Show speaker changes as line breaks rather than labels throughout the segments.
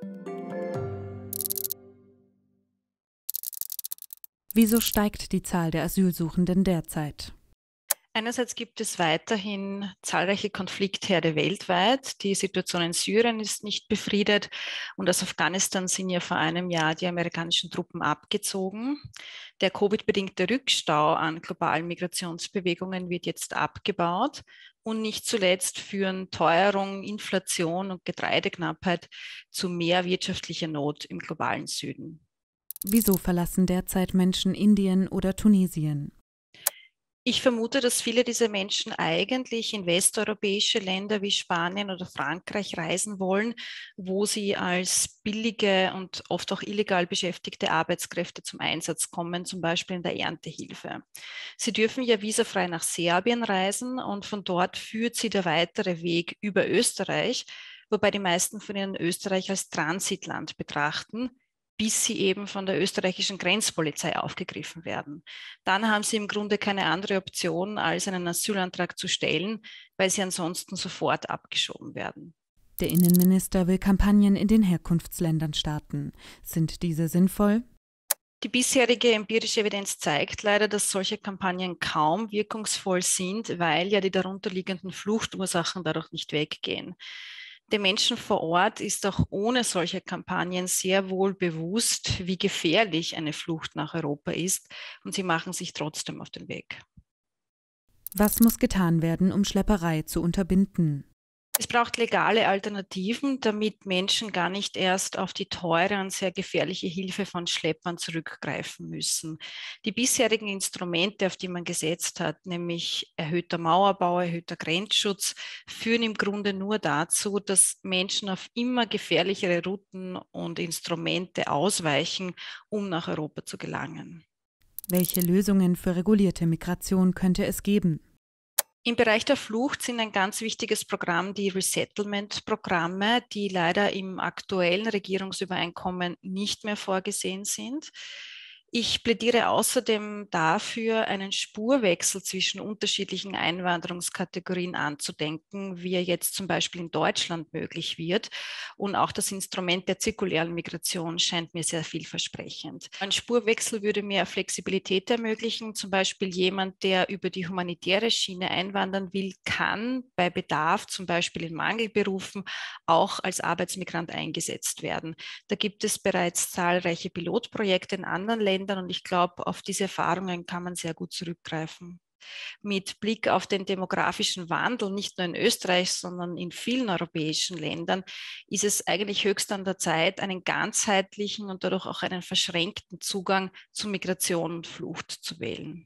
Wieso steigt die Zahl der Asylsuchenden derzeit?
Einerseits gibt es weiterhin zahlreiche Konfliktherde weltweit. Die Situation in Syrien ist nicht befriedet und aus Afghanistan sind ja vor einem Jahr die amerikanischen Truppen abgezogen. Der Covid-bedingte Rückstau an globalen Migrationsbewegungen wird jetzt abgebaut und nicht zuletzt führen Teuerung, Inflation und Getreideknappheit zu mehr wirtschaftlicher Not im globalen Süden.
Wieso verlassen derzeit Menschen Indien oder Tunesien?
Ich vermute, dass viele dieser Menschen eigentlich in westeuropäische Länder wie Spanien oder Frankreich reisen wollen, wo sie als billige und oft auch illegal beschäftigte Arbeitskräfte zum Einsatz kommen, zum Beispiel in der Erntehilfe. Sie dürfen ja visafrei nach Serbien reisen und von dort führt sie der weitere Weg über Österreich, wobei die meisten von ihnen Österreich als Transitland betrachten, bis sie eben von der österreichischen Grenzpolizei aufgegriffen werden. Dann haben sie im Grunde keine andere Option, als einen Asylantrag zu stellen, weil sie ansonsten sofort abgeschoben werden.
Der Innenminister will Kampagnen in den Herkunftsländern starten. Sind diese sinnvoll?
Die bisherige empirische Evidenz zeigt leider, dass solche Kampagnen kaum wirkungsvoll sind, weil ja die darunterliegenden Fluchtursachen dadurch nicht weggehen. Den Menschen vor Ort ist auch ohne solche Kampagnen sehr wohl bewusst, wie gefährlich eine Flucht nach Europa ist, und sie machen sich trotzdem auf den Weg.
Was muss getan werden, um Schlepperei zu unterbinden?
Es braucht legale Alternativen, damit Menschen gar nicht erst auf die teure und sehr gefährliche Hilfe von Schleppern zurückgreifen müssen. Die bisherigen Instrumente, auf die man gesetzt hat, nämlich erhöhter Mauerbau, erhöhter Grenzschutz, führen im Grunde nur dazu, dass Menschen auf immer gefährlichere Routen und Instrumente ausweichen, um nach Europa zu gelangen.
Welche Lösungen für regulierte Migration könnte es geben?
Im Bereich der Flucht sind ein ganz wichtiges Programm die Resettlement-Programme, die leider im aktuellen Regierungsübereinkommen nicht mehr vorgesehen sind. Ich plädiere außerdem dafür, einen Spurwechsel zwischen unterschiedlichen Einwanderungskategorien anzudenken, wie er jetzt zum Beispiel in Deutschland möglich wird. Und auch das Instrument der zirkulären Migration scheint mir sehr vielversprechend. Ein Spurwechsel würde mehr Flexibilität ermöglichen. Zum Beispiel jemand, der über die humanitäre Schiene einwandern will, kann bei Bedarf, zum Beispiel in Mangelberufen, auch als Arbeitsmigrant eingesetzt werden. Da gibt es bereits zahlreiche Pilotprojekte in anderen Ländern und ich glaube, auf diese Erfahrungen kann man sehr gut zurückgreifen. Mit Blick auf den demografischen Wandel, nicht nur in Österreich, sondern in vielen europäischen Ländern, ist es eigentlich höchst an der Zeit, einen ganzheitlichen und dadurch auch einen verschränkten Zugang zu Migration und Flucht zu wählen.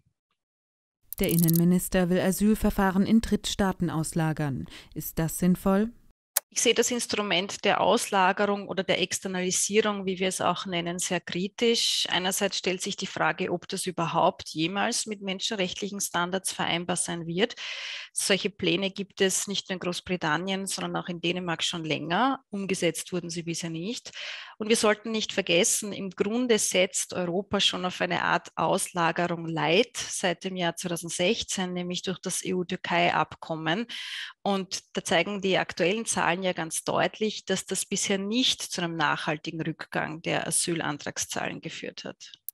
Der Innenminister will Asylverfahren in Drittstaaten auslagern. Ist das sinnvoll?
Ich sehe das Instrument der Auslagerung oder der Externalisierung, wie wir es auch nennen, sehr kritisch. Einerseits stellt sich die Frage, ob das überhaupt jemals mit menschenrechtlichen Standards vereinbar sein wird. Solche Pläne gibt es nicht nur in Großbritannien, sondern auch in Dänemark schon länger. Umgesetzt wurden sie bisher nicht. Und wir sollten nicht vergessen, im Grunde setzt Europa schon auf eine Art Auslagerung Light seit dem Jahr 2016, nämlich durch das EU-Türkei-Abkommen. Und da zeigen die aktuellen Zahlen ja ganz deutlich, dass das bisher nicht zu einem nachhaltigen Rückgang der Asylantragszahlen geführt hat.